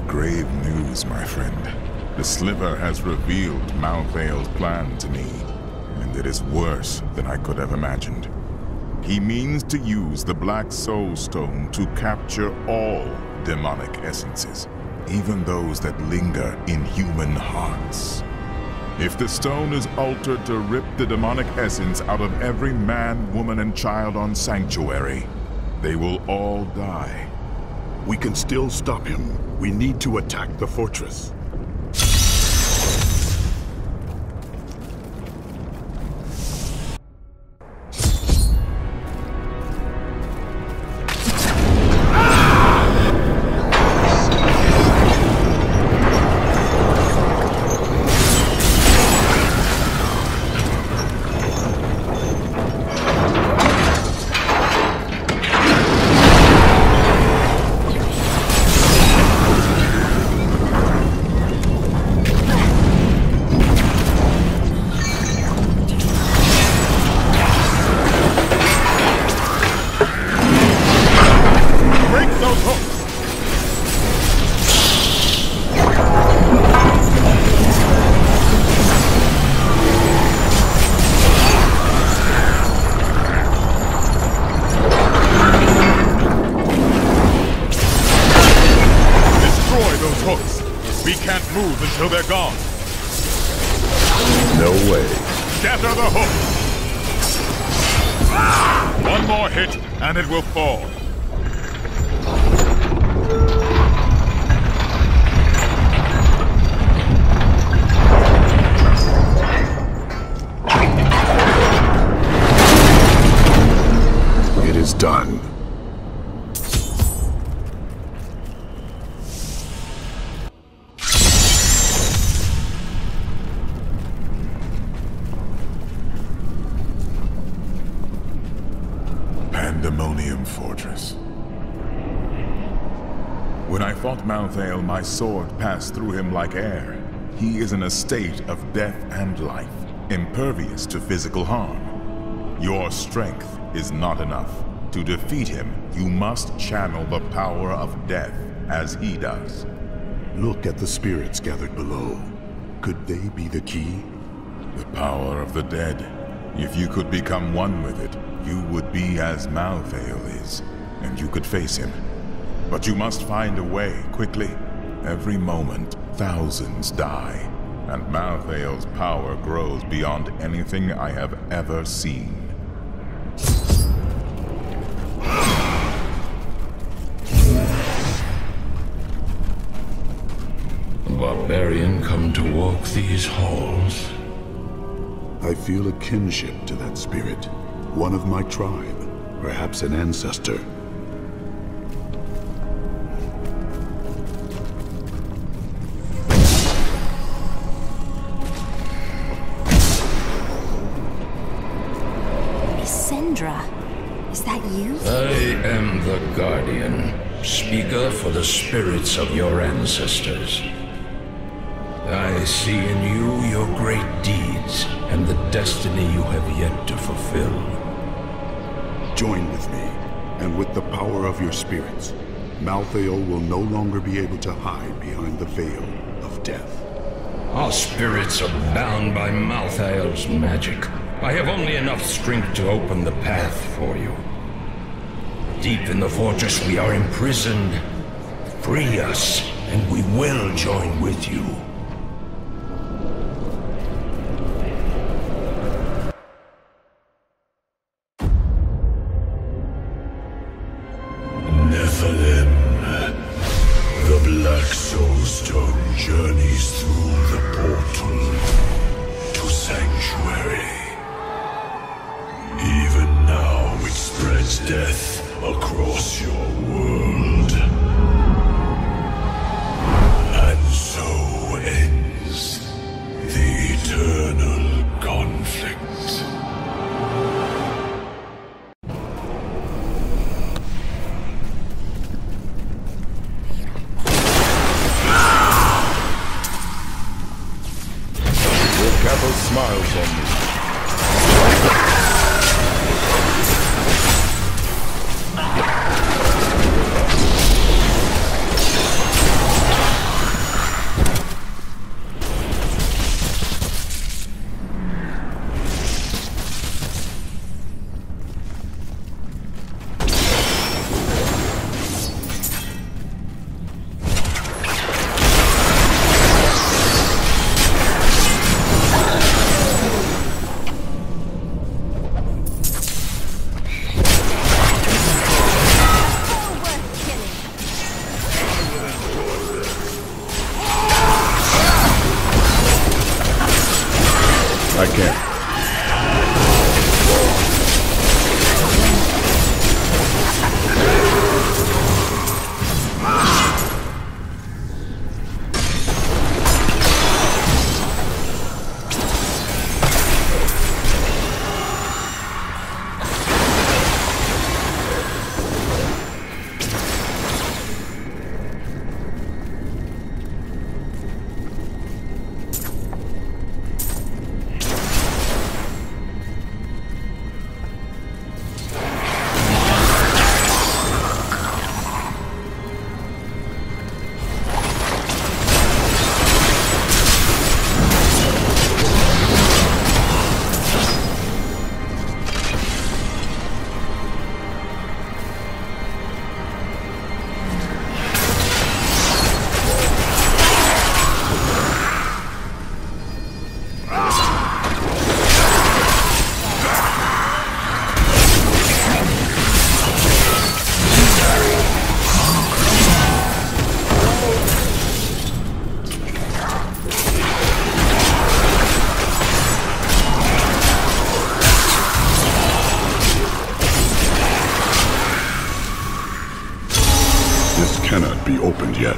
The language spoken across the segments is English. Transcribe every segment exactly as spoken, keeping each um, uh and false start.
grave news, my friend. The Sliver has revealed Malthael's plan to me, and it is worse than I could have imagined. He means to use the Black Soul Stone to capture all demonic essences, even those that linger in human hearts. If the stone is altered to rip the demonic essence out of every man, woman, and child on Sanctuary, they will all die. We can still stop him. We need to attack the fortress. Move until they're gone. No way. Scatter the hook. One more hit, and it will fall. It is done. Pandemonium Fortress. When I fought Malthael, my sword passed through him like air. He is in a state of death and life, impervious to physical harm. Your strength is not enough. To defeat him, you must channel the power of death as he does. Look at the spirits gathered below. Could they be the key? The power of the dead. If you could become one with it, you would be as Malthael is, and you could face him. But you must find a way, quickly. Every moment, thousands die, and Malthael's power grows beyond anything I have ever seen. A barbarian come to walk these halls? I feel a kinship to that spirit. One of my tribe, perhaps an ancestor. Sindra, is that you? I am the Guardian, speaker for the spirits of your ancestors. I see in you your great deeds and the destiny you have yet to fulfill. Join with me, and with the power of your spirits, Malthael will no longer be able to hide behind the veil of death. Our spirits are bound by Malthael's magic. I have only enough strength to open the path for you. Deep in the fortress we are imprisoned. Free us, and we will join with you. The Black Soul Stone journeys through the portal to Sanctuary. Even now it spreads death across your world. And so ends the eternal conflict. Capo smiles on me. care. Cannot be opened yet.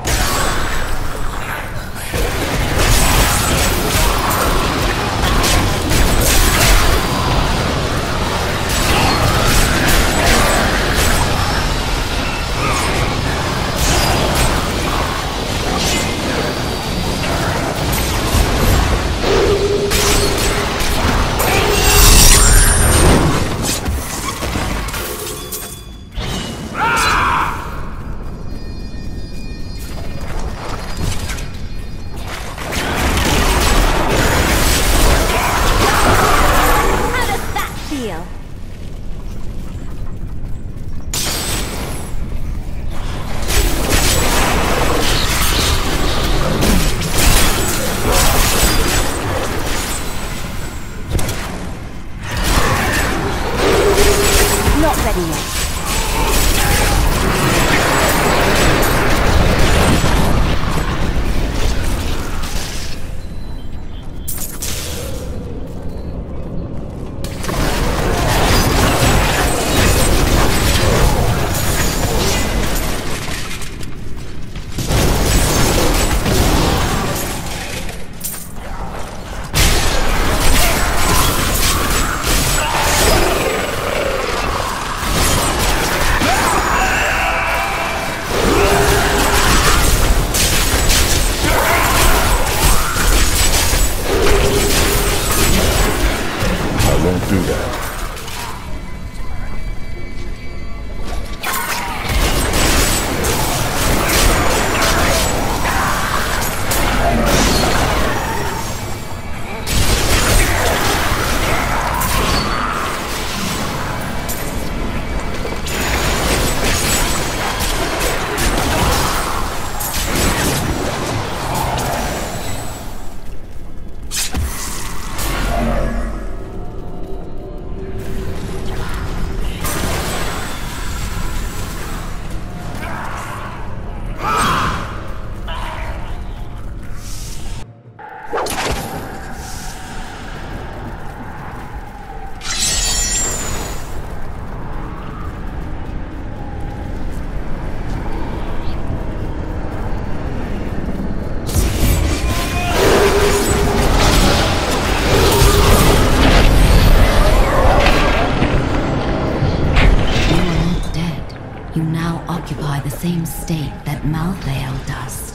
Same state that Malthael does.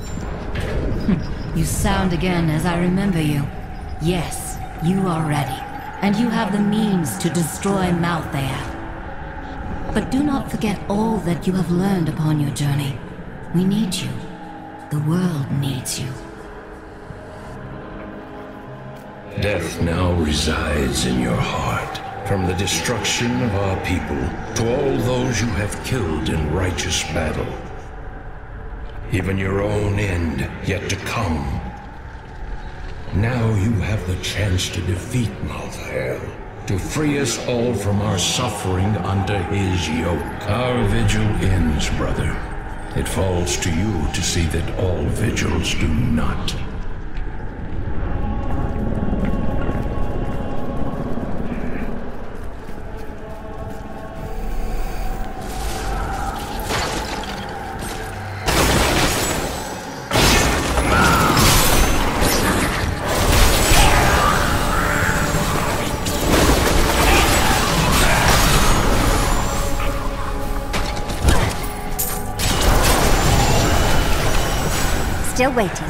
You sound again as I remember you. Yes, you are ready, and you have the means to destroy Malthael. But do not forget all that you have learned upon your journey. We need you. The world needs you. Death now resides in your heart. From the destruction of our people to all those you have killed in righteous battle. Even your own end yet to come. Now you have the chance to defeat Malthael, to free us all from our suffering under his yoke. Our vigil ends, brother. It falls to you to see that all vigils do not. still waiting.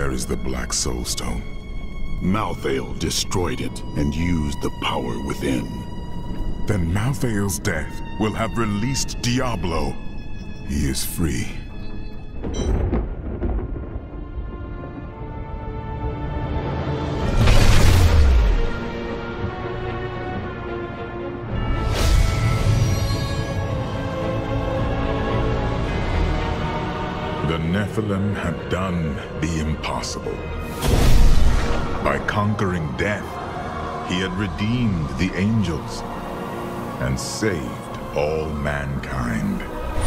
Where is the Black Soul Stone? Malthael destroyed it and used the power within. Then Malthael's death will have released Diablo. He is free. The Nephilim had done the impossible. By conquering death, he had redeemed the angels and saved all mankind.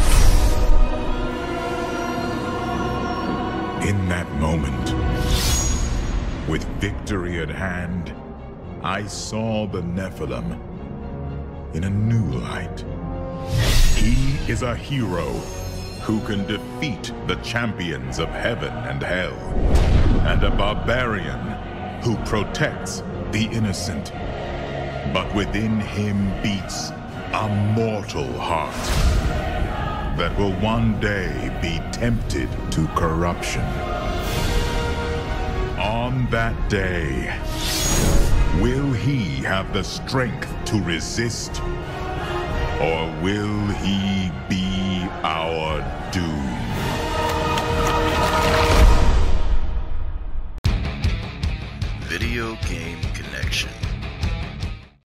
In that moment, with victory at hand, I saw the Nephilim in a new light. He is a hero who can defeat the champions of heaven and hell, and a barbarian who protects the innocent. But within him beats a mortal heart that will one day be tempted to corruption. On that day, will he have the strength to resist, or will he be our doom? Video Game Connection.